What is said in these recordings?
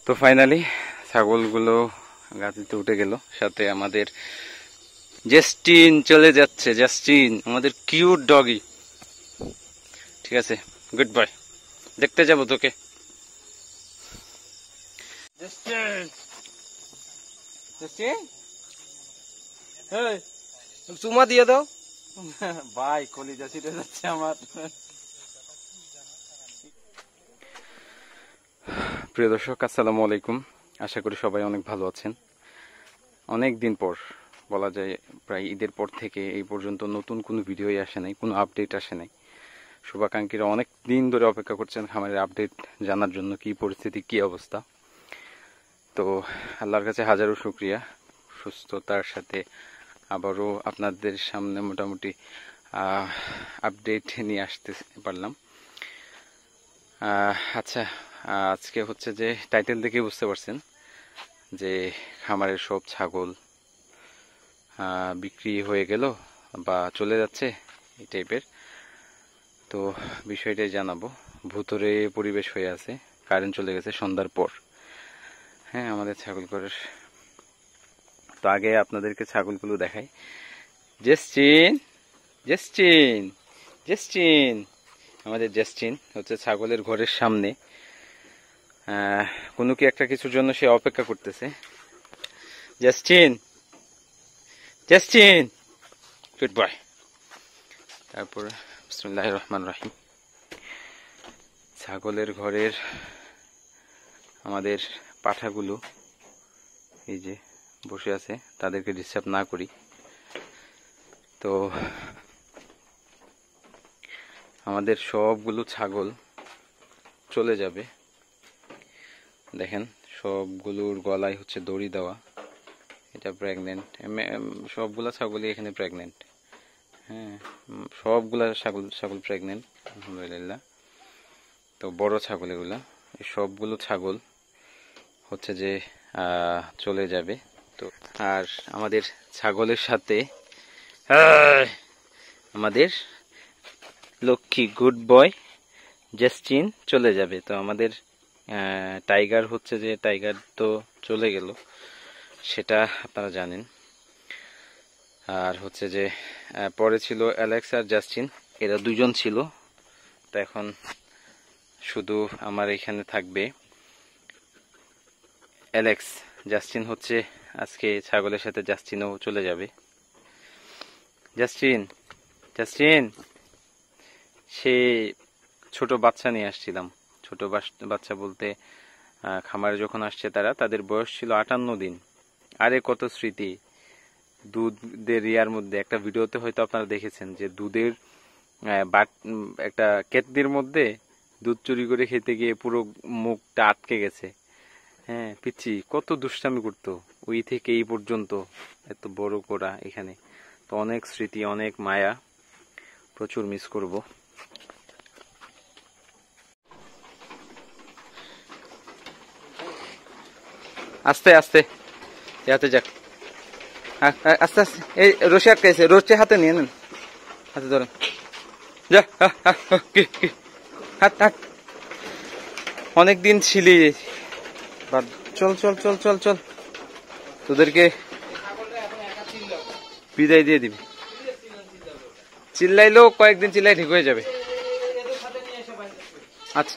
তো ফাইনালি ছাগলগুলো গাড়িতে উঠে গেল, সাথে আমাদের জাস্টিন চলে যাচ্ছে। জাস্টিন আমাদের কিউট ডগি। ঠিক আছে, গুড বাই, দেখতে যাবো তোকে। চুমা দিয়ে দাও ভাই, কলিজা ছিটে যাচ্ছে আমার। প্রিয় দর্শক, আসসালামু আলাইকুম। আশা করি সবাই অনেক ভালো আছেন। অনেক দিন পর, বলা যায় প্রায় ঈদের পর থেকে এই পর্যন্ত নতুন কোনো ভিডিওই আসে নাই, কোনো আপডেট আসে নাই। শুভাকাঙ্ক্ষীরা অনেক দিন ধরে অপেক্ষা করছেন খামারের আপডেট জানার জন্য, কি পরিস্থিতি, কি অবস্থা। তো আল্লাহর কাছে হাজারো শুকরিয়া, সুস্থতার সাথে আবারও আপনাদের সামনে মোটামুটি আপডেট নিয়ে আসতে পারলাম। আচ্ছা, আজকে হচ্ছে যে টাইটেল দেখে বুঝতে পারছেন যে খামারের সব ছাগল বিক্রি হয়ে গেল বা চলে যাচ্ছে, এই টাইপের। তো বিষয়টাই জানাবো। ভুতুরে পরিবেশ হয়ে আছে, কারেন্ট চলে গেছে সন্ধ্যার পর। হ্যাঁ, আমাদের ছাগল ঘরের। তো আগে আপনাদেরকে ছাগলগুলো দেখাই। জাস্টিন, জাস্টিন, জাস্টিন, আমাদের জাস্টিন হচ্ছে ছাগলের ঘরের সামনে। কোনো কি একটা কিছুর জন্য সে অপেক্ষা করতেছে। Justin, Justin, good boy. তারপরে বিসমিল্লাহির রহমানির রহিম। ছাগলের ঘরের আমাদের পাঠাগুলো এই যে বসে আছে, তাদেরকে ডিস্টার্ব না করি। তো আমাদের সবগুলো ছাগল চলে যাবে। দেখেন, সবগুলোর গলায় হচ্ছে দড়ি দেওয়া। এটা প্রেগনেন্ট, সবগুলা ছাগলই এখানে প্রেগনেন্ট। হ্যাঁ, সবগুলা ছাগল প্রেগনেন্ট, আলহামদুলিল্লাহ। তো বড় ছাগল এগুলা, এই সবগুলো ছাগল হচ্ছে যে চলে যাবে। তো আর আমাদের ছাগলের সাথে আমাদের লক্ষ্মী গুড বয় জাস্টিন চলে যাবে। তো আমাদের টাইগার হচ্ছে যে টাইগার তো চলে গেল, সেটা আপনারা জানেন। আর হচ্ছে যে পরে ছিল অ্যালেক্স আর জাস্টিন, এরা দুজন ছিল। তো এখন শুধু আমার এখানে থাকবে অ্যালেক্স। জাস্টিন হচ্ছে আজকে ছাগলের সাথে জাস্টিনও চলে যাবে। জাস্টিন, জাস্টিন, সে ছোট বাচ্চা নিয়ে আসছিলাম। ছোট বাচ্চা বলতে খামারে যখন আসছে তাদের বয়স ছিল 58 দিন। আরে কত স্মৃতি! দুধের ইয়ার মধ্যে একটা ভিডিওতে হয়তো আপনারা দেখেছেন যে দুধের একটা কেতলির মধ্যে দুধ চুরি করে খেতে গিয়ে পুরো মুখটা আটকে গেছে। হ্যাঁ, পিচ্ছি কত দুষ্টামি করতো, ওই থেকে এই পর্যন্ত এত বড় করা এখানে। তো অনেক স্মৃতি, অনেক মায়া, প্রচুর মিস করব। আস্তে আস্তে হাতে যাক, আস্তে আস্তে। এই রশি আটকাইছে, রশি হাতে নিয়ে নেন, হাতে ধরেন। যা, হাত হাত, অনেকদিন ছিলি। চল চল চল চল চল, তোদেরকে বিদায় দিয়ে দিবি। চিল্লাইলেও কয়েকদিন চিল্লাই ঠিক হয়ে যাবে। আচ্ছা,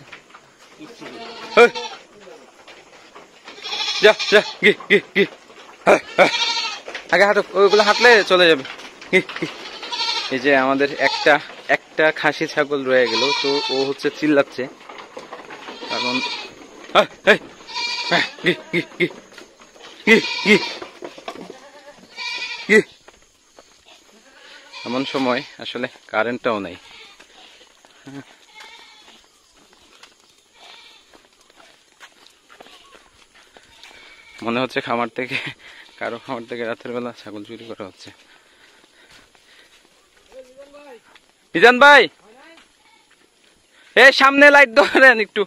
যা যা, গি গি গি, আগে হাঁটো, ওইগুলো হাঁটলে চলে যাবে। এই যে আমাদের একটা খাসি ছাগল রয়ে গেল। তো ও হচ্ছে চিল্লাচ্ছে, কারণ এমন সময় আসলে কারেন্টটাও নাই। মনে হচ্ছে কারো খামার থেকে রাতের বেলা ছাগল চুরি করা হচ্ছে। মিজান ভাই, এই সামনে লাইট ধরেন একটু।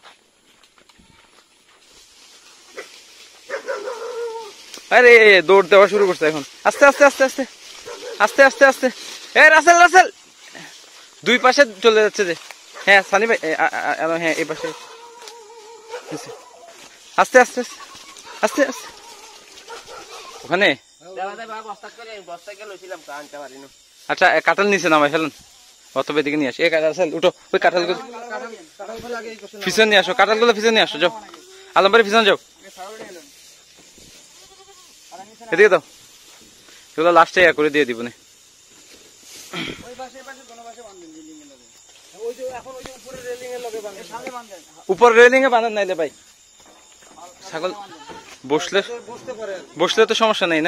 আরে দৌড় দেওয়া শুরু করছে এখন। আস্তে আস্তে আস্তে আস্তে আস্তে আস্তে আস্তে। এ রাসেল, রাসেল, দুই পাশে চলে যাচ্ছে যে। হ্যাঁ সানি ভাই, হ্যাঁ এই পাশে। আস্তে আস্তে আস্তে আস্তে ওখানে। আচ্ছা কাঁঠাল নিচে নামাই ফেলেন, অথবা এদিকে নিয়ে আসো। এই কাঁঠাল উঠো, ওই কাঁঠালগুলো পিছনে নিয়ে আসো, কাঁঠালগুলো পিছনে নিয়ে আসো। যাও আলমবাড়ি পিছনে যাও, এদিকে দাও, এগুলো লাস্টে করে দিয়ে দিব না। উপর রেলিং এ বাঁধেন নাইলে ভাই, ছাগল বসলে তো সমস্যা নেই না?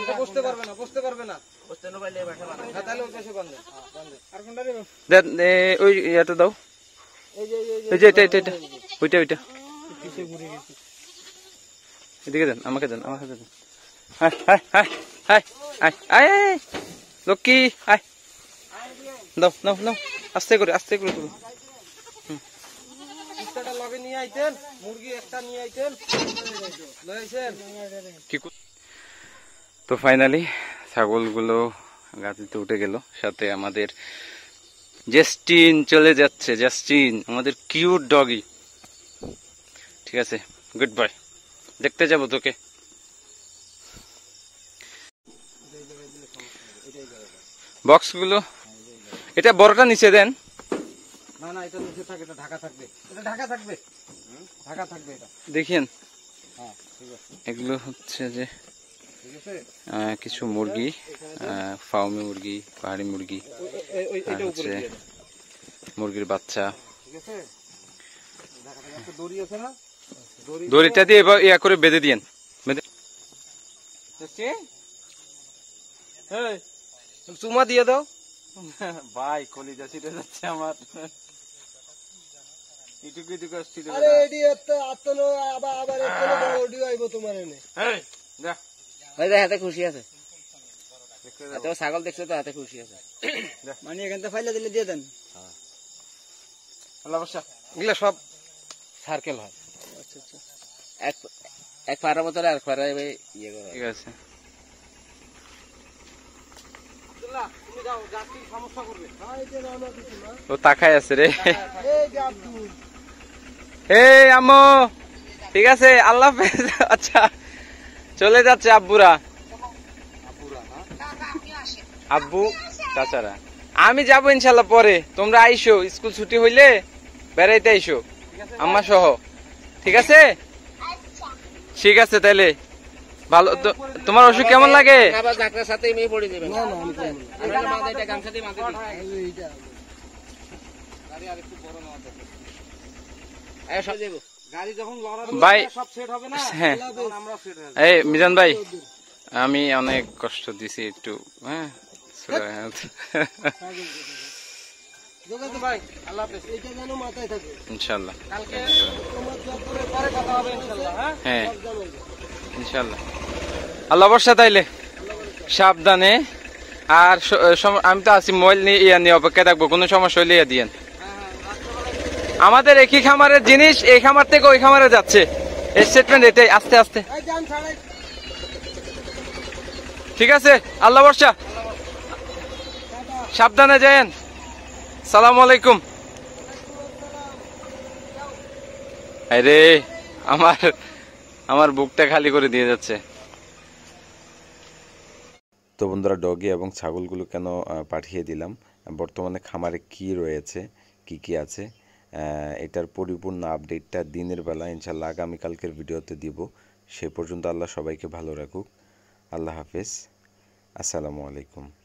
ওই ইয়াতে দাও, এই যে এটা এটা এটা ওইটা ওইটা এদিকে দেন, আমাকে দেন, আমাকে দেন। হাই হাই হাই হাই হাই হাই লক্ষ্মী হাই, দাও নাও নাও, আস্তে করে আস্তে করে তুলো। তো ফাইনালি ছাগলগুলো গাড়িতে উঠে গেল, সাথে আমাদের জাস্টিন চলে যাচ্ছে। জাস্টিন আমাদের কিউট ডগি। ঠিক আছে, গুড বাই, দেখতে যাবো তোকে। বক্সগুলো এটা বড়টা নিচে দেন। না না, এটা নিচে থাকে, এটা ঢাকা থাকবে, এটা ঢাকা থাকবে, ঢাকা থাকবে এটা। দেখিয়েন, হ্যাঁ ঠিক আছে। এগুলো হচ্ছে যে ঠিক আছে, কিছু মুরগি, ফার্মি মুরগি, পাহাড়ি মুরগি, এটা উপরে দিয়ে দাও। মুরগির বাচ্চা। ঠিক আছে, ঢাকা থেকে একটা দড়ি আছে না, দড়িটা দিয়ে এবার ইয়া করে বেঁধে দিয়েন। চুমা দিয়ে দাও ভাই, কলিজা ছিটে যাচ্ছে আমার। এটুকু এটুকু আসছিল। আরে এডি আত্তনো আবার আবার এতনো বড় অডিও আইবো তোমার এনে। এই যা, ভাই হাতে খুশি আছে, এত ছাগল দেখছো তো, হাতে খুশি আছে। মানে এখান থেকে ফাইলে দিলে দিয়ে দেন। হ্যাঁ, আল্লাহ বর্ষা। এগুলা সব সার্কেল হয়। আচ্ছা আচ্ছা, এক পাড়ার মতো আর পাড়া ইয়ে করে। ঠিক আছে, ও তাকায় আছে রে। এই আম্মু, ঠিক আছে, আল্লাহ হাফেজ। আচ্ছা চলে যাচ্ছে আব্বুরা, আব্বু চাচারা। আমি যাবো ইনশাল্লাহ পরে, তোমরা আইসো, স্কুল ছুটি হইলে বেড়াইতে আইসো আম্মা সহ। ঠিক আছে, ঠিক আছে তাইলে। ভালো, তোমার অসুখ কেমন লাগে? ভাই হ্যাঁ, এই মিজান ভাই, আমি অনেক কষ্ট দিছি একটু, হ্যাঁ ইনশাল্লাহ, হ্যাঁ ইনশাল্লাহ। আল্লাহ বর্ষা, তাইলে সাবধানে। আর আমি তো আছি, মোবাইল নিয়ে ইয়া নিয়ে অপেক্ষা থাকবো, কোনো সমস্যা হইলে ইয়া দিয়েন। আমাদের একই খামারের জিনিস এই খামার থেকে ওই খামারে যাচ্ছে, স্টেটমেন্ট এটাই, আস্তে আস্তে। ঠিক আছে, আল্লাহ বর্ষা, সাবধানে যায়েন। সালাম আলাইকুম। আরে আমার বুকটা খালি করে দিয়ে যাচ্ছে। তো বন্ধুরা, ডগি এবং ছাগলগুলো কেন পাঠিয়ে দিলাম, বর্তমানে খামারে কি রয়েছে, কি কি আছে, এটার পরিপূর্ণ আপডেটটা দিনের বেলা ইনশাল্লাহ আগামীকালকের ভিডিওতে দিব। সে পর্যন্ত আল্লাহ সবাইকে ভালো রাখুক। আল্লাহ হাফেজ, আসসালামু আলাইকুম।